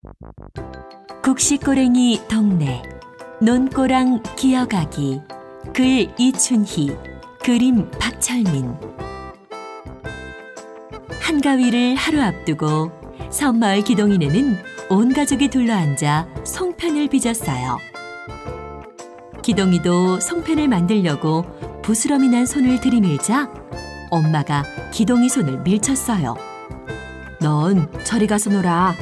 국시꼬랭이 동네 논꼬랑 기어가기 글 이춘희 그림 박철민. 한가위를 하루 앞두고 섬마을 기동이네는 온 가족이 둘러앉아 송편을 빚었어요. 기동이도 송편을 만들려고 부스럼이 난 손을 들이밀자 엄마가 기동이 손을 밀쳤어요. 넌 저리 가서 놀아.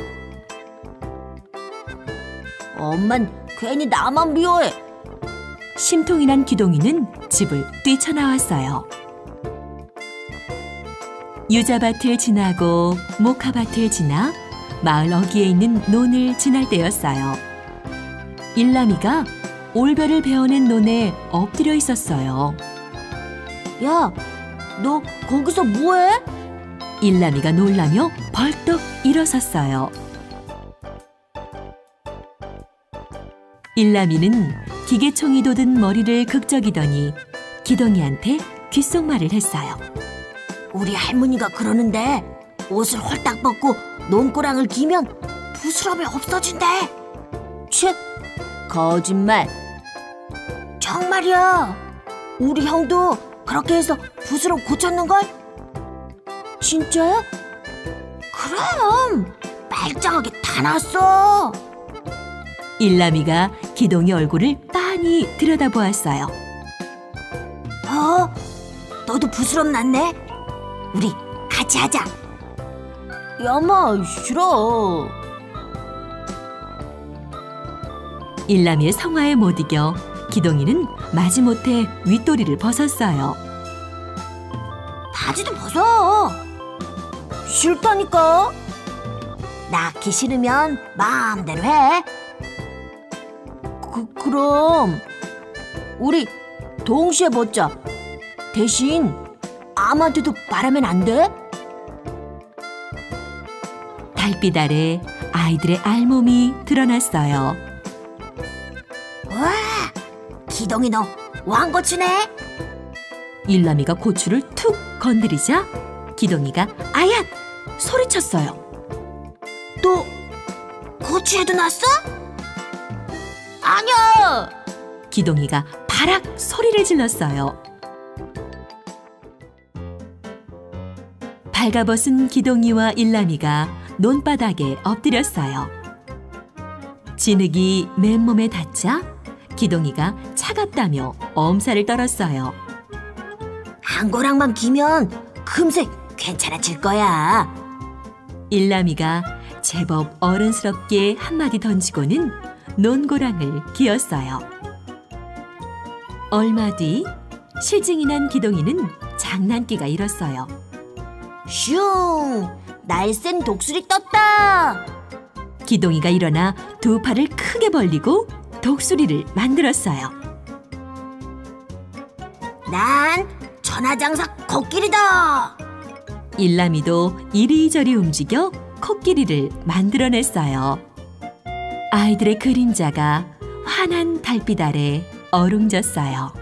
엄만 괜히 나만 미워해. 심통이 난 기동이는 집을 뛰쳐나왔어요. 유자밭을 지나고 모카밭을 지나 마을 어귀에 있는 논을 지날 때였어요. 일남이가 올벼를 베어낸 논에 엎드려 있었어요. 야, 너 거기서 뭐해? 일남이가 놀라며 벌떡 일어섰어요. 일남이는 기계총이 돋은 머리를 극적이더니 기동이한테 귓속말을 했어요. 우리 할머니가 그러는데 옷을 홀딱 벗고 논고랑을 기면 부스럼이 없어진대. 치, 거짓말. 정말이야. 우리 형도 그렇게 해서 부스럼 고쳤는걸? 진짜야? 그럼 말짱하게 다 났어. 일남이가 기동이 얼굴을 빤히 들여다보았어요. 너도 부스럼 났네? 우리 같이 하자. 야마, 싫어. 일남이의 성화에 못 이겨 기동이는 마지못해 윗도리를 벗었어요. 바지도 벗어. 싫다니까. 낳기 싫으면 마음대로 해. 그럼 우리 동시에 벗자. 대신 아무한테도 말하면 안 돼? 달빛 아래 아이들의 알몸이 드러났어요. 와, 기동이 너 왕고추네. 일남이가 고추를 툭 건드리자 기동이가 아얏! 소리쳤어요. 너 고추에도 났어? 아니야. 기동이가 바락 소리를 질렀어요. 발가벗은 기동이와 일남이가 논바닥에 엎드렸어요. 진흙이 맨몸에 닿자 기동이가 차갑다며 엄살을 떨었어요. 한 고랑만 기면 금세 괜찮아질 거야. 일남이가 제법 어른스럽게 한마디 던지고는 논고랑을 기었어요. 얼마 뒤 실증이 난 기동이는 장난기가 일었어요. 슝! 날쌘 독수리 떴다. 기동이가 일어나 두 팔을 크게 벌리고 독수리를 만들었어요. 난 천하장사 코끼리다. 일남이도 이리저리 움직여 코끼리를 만들어냈어요. 아이들의 그림자가 환한 달빛 아래 어룽졌어요.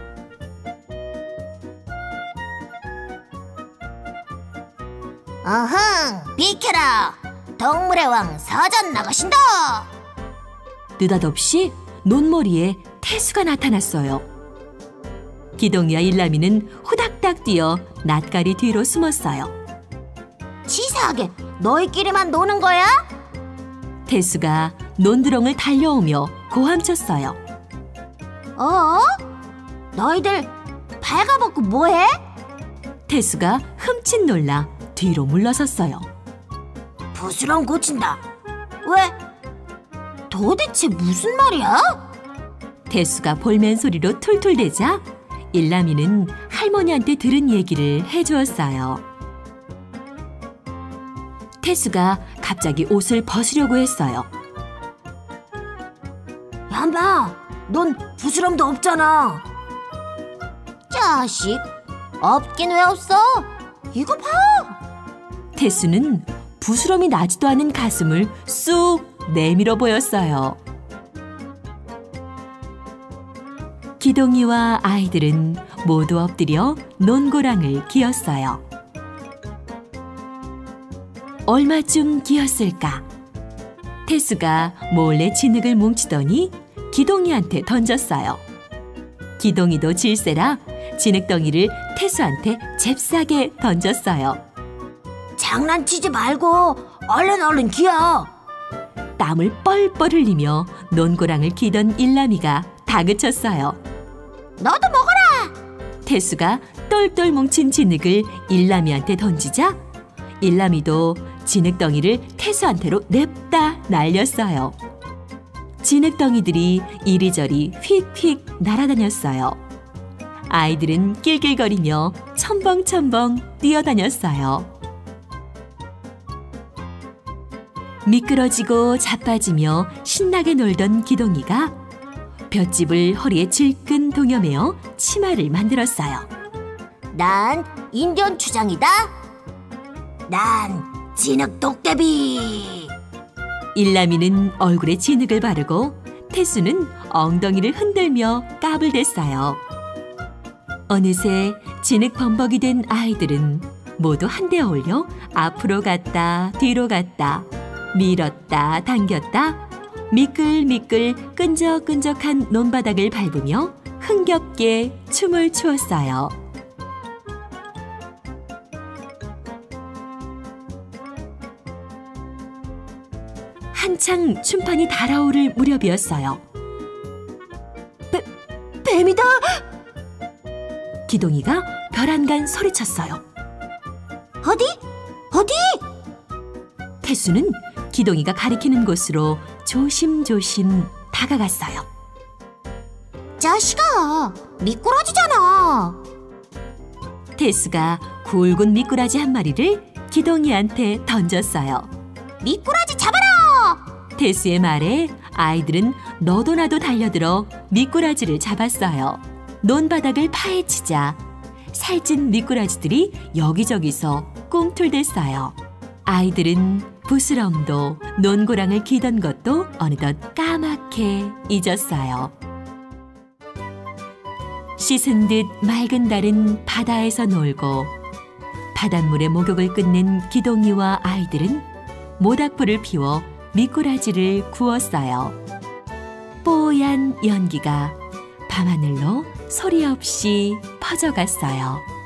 어흥, 비켜라. 동물의 왕 사전 나가신다. 느닷없이 논머리에 태수가 나타났어요. 기동이와 일남이는 후닥닥 뛰어 낫가리 뒤로 숨었어요. 치사하게 너희끼리만 노는 거야? 태수가 논두렁을 달려오며 고함쳤어요. 너희들 발가벗고 뭐해? 태수가 흠칫 놀라 뒤로 물러섰어요. 부스럼 고친다. 왜? 도대체 무슨 말이야? 태수가 볼멘 소리로 툴툴대자 일남이는 할머니한테 들은 얘기를 해주었어요. 태수가 갑자기 옷을 벗으려고 했어요. 얌마, 넌 부스럼도 없잖아. 자식, 없긴 왜 없어? 이거 봐. 태수는 부스럼이 나지도 않은 가슴을 쑥 내밀어 보였어요. 기동이와 아이들은 모두 엎드려 논고랑을 기었어요. 얼마쯤 기었을까? 태수가 몰래 진흙을 뭉치더니 기동이한테 던졌어요. 기동이도 질세라 진흙덩이를 태수한테 잽싸게 던졌어요. 장난치지 말고 얼른 기어. 땀을 뻘뻘 흘리며 논고랑을 기던 일남이가 다그쳤어요. 너도 먹어라. 태수가 똘똘 뭉친 진흙을 일남이한테 던지자 일남이도 진흙덩이를 태수한테로 냅다 날렸어요. 진흙덩이들이 이리저리 휙휙 날아다녔어요. 아이들은 낄낄거리며 첨벙첨벙 뛰어다녔어요. 미끄러지고 자빠지며 신나게 놀던 기동이가 볏짚을 허리에 질끈 동여매어 치마를 만들었어요. 난 인디언 추장이다. 난 진흙 도깨비. 일남이는 얼굴에 진흙을 바르고 태수는 엉덩이를 흔들며 까불댔어요. 어느새 진흙 범벅이 된 아이들은 모두 한데 어울려 앞으로 갔다 뒤로 갔다 밀었다 당겼다 미끌미끌 끈적끈적한 논바닥을 밟으며 흥겹게 춤을 추었어요. 한창 춤판이 달아오를 무렵이었어요. 뱀이다. 기동이가 벼란간 소리쳤어요. 어디? 태수는 기동이가 가리키는 곳으로 조심조심 다가갔어요. 자식아, 미꾸라지잖아. 태수가 굵은 미꾸라지 한 마리를 기동이한테 던졌어요. 미꾸라지 잡아라. 태수의 말에 아이들은 너도 나도 달려들어 미꾸라지를 잡았어요. 논바닥을 파헤치자 살찐 미꾸라지들이 여기저기서 꿈틀댔어요. 아이들은 부스럼도 논고랑을 기던 것도 어느덧 까맣게 잊었어요. 씻은 듯 맑은 달은 바다에서 놀고 바닷물에 목욕을 끝낸 기동이와 아이들은 모닥불을 피워 미꾸라지를 구웠어요. 뽀얀 연기가 밤하늘로 소리 없이 퍼져갔어요.